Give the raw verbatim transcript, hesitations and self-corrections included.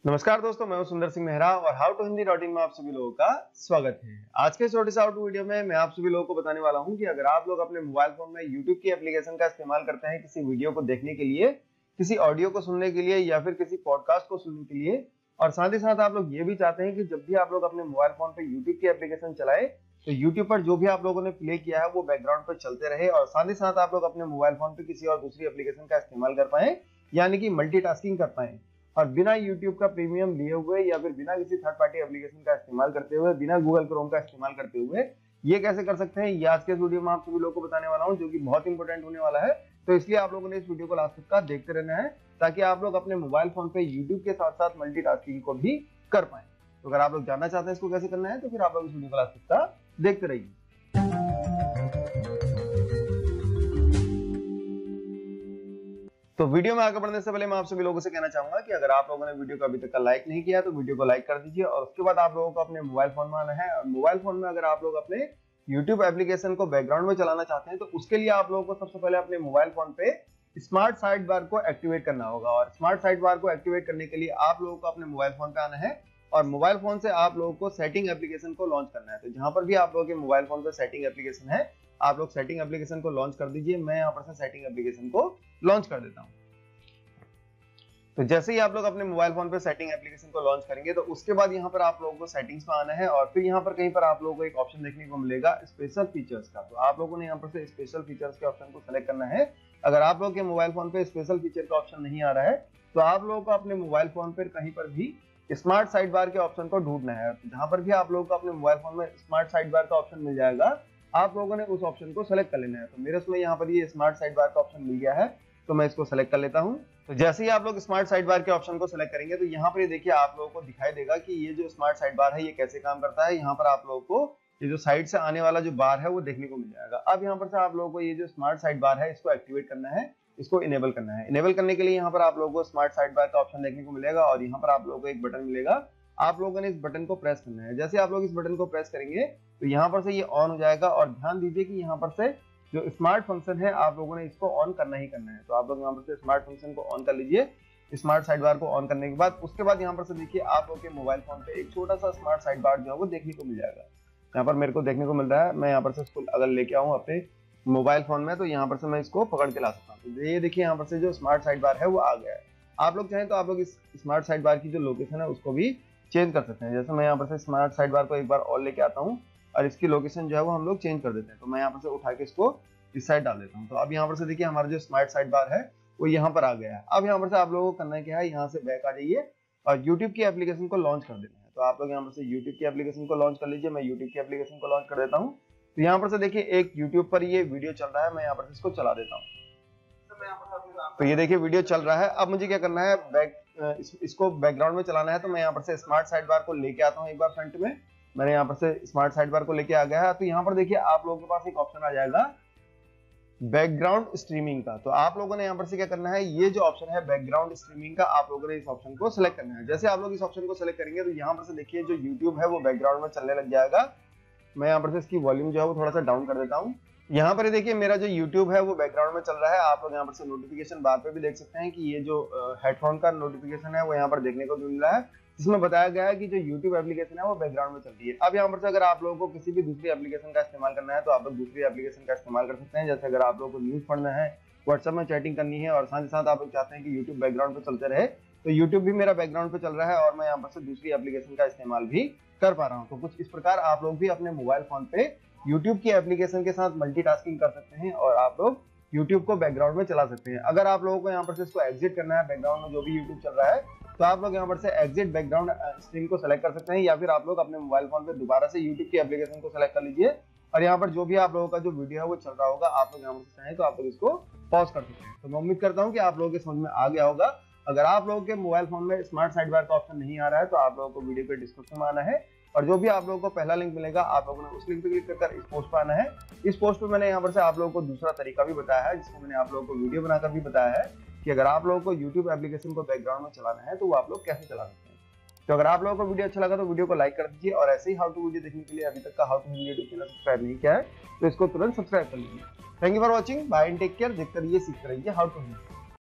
नमस्कार दोस्तों, मैं हूं सुंदर सिंह मेहरा और how to Hindi dot in में आप सभी लोगों का स्वागत है। आज के छोटे से हाउ टू वीडियो में मैं आप सभी लोगों को बताने वाला हूं कि अगर आप लोग अपने मोबाइल फोन में यूट्यूब की एप्लीकेशन का इस्तेमाल करते हैं किसी वीडियो को देखने के लिए, किसी ऑडियो को सुनने के लिए या फिर किसी पॉडकास्ट को सुनने के लिए, और साथ ही साथ आप लोग ये भी चाहते हैं कि जब भी आप लोग अपने मोबाइल फोन पे यूट्यूब की एप्लीकेशन चलाए तो यूट्यूब पर जो भी आप लोगों ने प्ले किया है वो बैकग्राउंड पर चलते रहे और साथ ही साथ आप लोग अपने मोबाइल फोन पे किसी और दूसरी एप्लीकेशन का इस्तेमाल कर पाए, यानी कि मल्टीटास्किंग कर पाए, और बिना यूट्यूब का प्रीमियम लिए हुए या फिर बिना किसी थर्ड पार्टी एप्लीकेशन का इस्तेमाल करते हुए, बिना गूगल क्रोम का इस्तेमाल करते हुए ये कैसे कर सकते हैं, ये आज के वीडियो में आप सभी लोगों को बताने वाला हूं, जो कि बहुत इंपॉर्टेंट होने वाला है। तो इसलिए आप लोगों ने इस वीडियो को लास्ट तक का देखते रहना है ताकि आप लोग अपने मोबाइल फोन पे यूट्यूब के साथ साथ मल्टीटास्किंग को भी कर पाए। तो अगर आप लोग जानना चाहते हैं इसको कैसे करना है तो फिर आप लोग इस वीडियो को लास्ट तक का देखते रहिए। तो वीडियो में आगे बढ़ने से पहले मैं आप सभी लोगों से कहना चाहूंगा कि अगर आप लोगों ने वीडियो को अभी तक का लाइक नहीं किया तो वीडियो को लाइक कर दीजिए, और उसके बाद आप लोगों को अपने मोबाइल फोन में आना है। और मोबाइल फोन में अगर आप लोग अपने यूट्यूब एप्लीकेशन को बैकग्राउंड में चलाना चाहते हैं तो उसके लिए आप लोगों को सबसे पहले अपने मोबाइल फोन पे स्मार्ट साइड बार को एक्टिवेट करना होगा। और स्मार्ट साइड बार को एक्टिवेट करने के लिए आप लोगों को अपने मोबाइल फोन पे आना है और मोबाइल फोन से आप लोगों को सेटिंग एप्लीकेशन को लॉन्च करना है। तो जहां पर भी आप लोगों के मोबाइल फोन पे सेटिंग एप्लीकेशन है, आप लोग सेटिंग एप्लीकेशन को लॉन्च कर दीजिए। मैं यहाँ पर से सेटिंग एप्लीकेशन को लॉन्च कर देता हूँ। तो जैसे ही आप लोग अपने मोबाइल फोन पे सेटिंग एप्लीकेशन को लॉन्च करेंगे तो उसके बाद यहाँ पर आप लोगों को सेटिंग्स में आना है और फिर यहाँ पर कहीं पर आप लोगों को एक ऑप्शन देखने को मिलेगा स्पेशल फीचर्स का। तो आप लोगों ने यहाँ पर से स्पेशल फीचर्स के ऑप्शन को सेलेक्ट करना है। अगर आप लोग के मोबाइल फोन पे स्पेशल फीचर का ऑप्शन नहीं आ रहा है तो आप लोगों को अपने मोबाइल फोन पर कहीं पर भी स्मार्ट साइड बार के ऑप्शन को ढूंढना है। जहां पर भी आप लोगों को अपने मोबाइल फोन में स्मार्ट साइड बार का ऑप्शन मिल जाएगा, आप लोगों ने उस ऑप्शन को सेलेक्ट कर लेना है। तो मेरे उसमें यहाँ पर ये स्मार्ट साइड बार का ऑप्शन मिल गया है, तो मैं इसको सेलेक्ट कर लेता हूँ। तो जैसे ही आप लोग स्मार्ट साइड बार के ऑप्शन को सेलेक्ट करेंगे तो यहाँ पर ये देखिए आप लोगों को दिखाई देगा कि ये जो स्मार्ट साइड बार है ये कैसे काम करता है। यहाँ पर आप लोगों को ये जो साइड से आने वाला जो बार है वो देखने को मिल जाएगा। अब यहाँ पर से आप लोगों को ये जो स्मार्ट साइड बार है इसको एक्टिवेट करना है, इसको इनेबल करना है। इनेबल करने के लिए यहाँ पर आप लोगों को स्मार्ट साइड बार का ऑप्शन देखने को मिलेगा और यहाँ पर आप लोगों को एक बटन मिलेगा। आप लोगों ने इस बटन को प्रेस करना है। जैसे आप लोग इस बटन को प्रेस करेंगे तो यहाँ पर से ये ऑन हो जाएगा। और ध्यान दीजिए कि यहाँ पर से जो स्मार्ट फंक्शन है आप लोगों ने इसको ऑन करना ही करना है। तो आप लोग यहाँ पर से स्मार्ट फंक्शन को ऑन कर लीजिए। स्मार्ट साइड बार को ऑन करने के बाद उसके बाद यहाँ पर से देखिए आप लोग के मोबाइल फोन पे एक छोटा सा स्मार्ट साइड बार जो है वो देखने को मिल जाएगा। यहाँ पर मेरे को देखने को मिल रहा है। मैं यहाँ पर से इसको अगर लेके आऊँ अपने मोबाइल फोन में तो यहाँ पर से मैं इसको पकड़ के ला सकता हूँ। तो ये देखिए यहाँ पर से जो स्मार्ट साइड बार है वो आ गया है। आप लोग चाहें तो आप लोग इस स्मार्ट साइड बार की जो लोकेशन है उसको भी चेंज कर सकते हैं। जैसे मैं यहाँ पर से स्मार्ट साइड बार को एक बार और लेके आता हूँ और इसकी लोकेशन जो है वो हम लोग चेंज कर देते हैं। तो मैं यहाँ पर से उठा के इसको इस साइड डाल देता हूँ। तो अब यहाँ पर से देखिए हमारा जो स्मार्ट साइड बार है वो यहाँ पर आ गया है। अब यहाँ पर से आप लोगों को करना क्या है, यहाँ से बैक आ जाइए और यूट्यूब की एप्लीकेशन को लॉन्च कर देना है। तो आप लोग यहाँ पर से यूट्यूब की एप्लीकेशन को लॉन्च कर लीजिए। मैं यूट्यूब की एप्लीकेशन को लॉन्च कर देता हूँ। तो यहाँ पर से देखिए एक यूट्यूब पर ये वीडियो चल रहा है, मैं यहाँ पर से इसको चला देता हूँ। तो ये देखिए वीडियो चल रहा है। अब मुझे क्या करना है, बैक इस, इसको बैकग्राउंड में चलाना है। तो मैं यहाँ पर से स्मार्ट साइड बार को लेके आता हूँ एक बार फ्रंट में। मैंने यहाँ पर से स्मार्ट साइड बार को लेके आ गया है। तो यहाँ पर देखिए आप लोगों के पास एक ऑप्शन आ जाएगा बैकग्राउंड स्ट्रीमिंग का। तो आप लोगों ने यहाँ पर से क्या करना है, ये जो ऑप्शन है बैकग्राउंड स्ट्रीमिंग का, आप लोगों ने इस ऑप्शन को सिलेक्ट करना है। जैसे आप लोग इस ऑप्शन को सिलेक्ट करेंगे तो यहाँ पर से देखिए जो यूट्यूब है वो बैकग्राउंड में चलने लग जाएगा। मैं यहाँ पर से इसकी वॉल्यूम जो है वो थोड़ा सा डाउन कर देता हूँ। यहाँ पर देखिए मेरा जो YouTube है वो बैकग्राउंड में चल रहा है। आप लोग यहाँ पर से नोटिफिकेशन बार पे भी देख सकते हैं कि ये जो हेडफोन का नोटिफिकेशन है वो यहाँ पर देखने को मिल रहा है, जिसमें बताया गया है कि जो YouTube एप्लीकेशन है वो बैकग्राउंड में चल रही है। अब यहाँ पर से अगर आप लोगों को किसी भी दूसरी एप्लीकेशन का इस्तेमाल करना है तो आप लोग दूसरी एप्लीकेशन का इस्तेमाल कर सकते हैं। जैसे अगर आप लोगों को न्यूज पढ़ना है, व्हाट्सएप में चैटिंग करनी है और साथ ही साथ आप लोग चाहते हैं कि यूट्यूब बैकग्राउंड पे चलते रहे, तो यूट्यूब भी मेरा बैकग्राउंड पे चल रहा है और मैं यहाँ पर से दूसरी एप्लीकेशन का इस्तेमाल भी कर पा रहा हूँ। तो कुछ इस प्रकार आप लोग भी अपने मोबाइल फोन पे यूट्यूब की एप्लीकेशन के साथ मल्टीटास्किंग कर सकते हैं और आप लोग यूट्यूब को बैकग्राउंड में चला सकते हैं। अगर आप लोगों को यहाँ पर से इसको एग्जिट करना है, बैकग्राउंड में जो भी यूट्यूब चल रहा है, तो आप लोग यहाँ पर से एग्जिट बैकग्राउंड स्ट्रीम को सेलेक्ट कर सकते हैं, या फिर आप लोग अपने मोबाइल फोन पे दोबारा से यूट्यूब की एप्लीकेशन को सेलेक्ट कर लीजिए और यहाँ पर जो भी आप लोगों का जो वीडियो है वो चल रहा होगा, आप लोग यहाँ पर से चाहें तो आप लोग इसको पॉज कर सकते हैं। तो मैं उम्मीद करता हूँ कि आप लोगों के समझ में आ गया होगा। अगर आप लोगों के मोबाइल फोन में स्मार्ट साइड बार का ऑप्शन नहीं आ रहा है तो आप लोगों को वीडियो के डिस्क्रिप्शन में आना है और जो भी आप लोगों को पहला लिंक मिलेगा आप लोगों ने उस लिंक पे क्लिक कर इस पोस्ट पर आना है। इस पोस्ट पे मैंने यहाँ पर से आप लोगों को दूसरा तरीका भी बताया है, जिसको मैंने आप लोगों को वीडियो बनाकर भी बताया है कि अगर आप लोगों को यूट्यूब एप्लीकेशन को बैकग्राउंड में चलाना है तो वो आप लोग कैसे चला सकते हैं। तो अगर आप लोगों को वीडियो अच्छा लगा तो वीडियो को लाइक कर दीजिए और ऐसे ही हाउ टू वीडियो देखने के लिए अभी तक का how to YouTube channel subscribe नहीं किया है तो इसको तुरंत सब्सक्राइब कर लीजिए। Thank you for watching, bye and take care. देखते रहिए, सीखते रहिए हाउ टू।